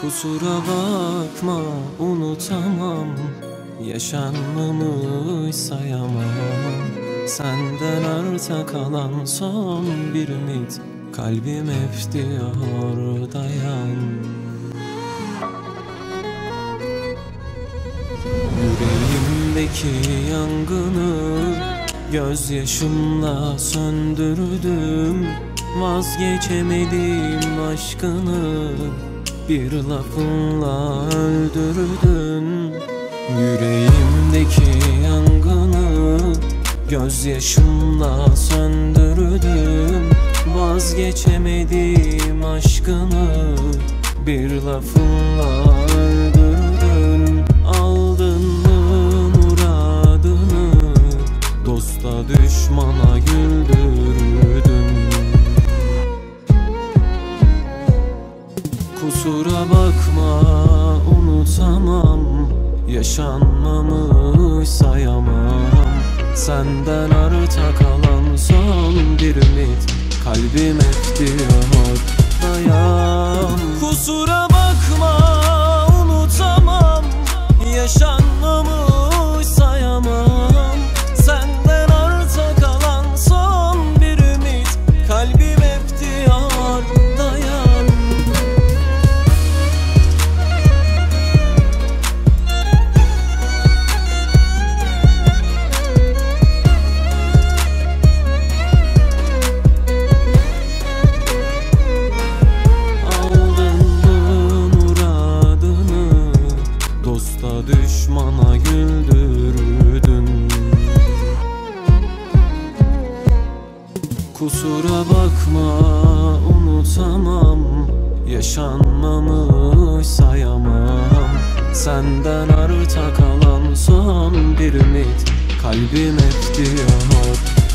Kusura bakma, unutamam. Yaşanmamış sayamam. Senden arta kalan son bir ümit. Kalbim hep diyor dayan. Yüreğimdeki yangını gözyaşımla söndürdüm. Vazgeçemedim aşkını, bir lafınla öldürdün. Yüreğimdeki yangını gözyaşımla söndürdüm. Vazgeçemedim aşkını, bir lafınla öldürdün. Aldın mı muradını, dosta düşmana güldürdün. Kusura bakma, unutamam. Yaşanmamış sayamam. Senden arta kalan son bir ümit. Kalbim hep diyor dayan. Kusura bakma, unutamam. Yaşanmamış sayamam. Senden arta kalan son bir ümit. Kalbim hep diyor dayan. Düşmana güldürdün. Kusura bakma, unutamam. Yaşanmamış sayamam. Senden arta kalan son bir ümit. Kalbim hep diyor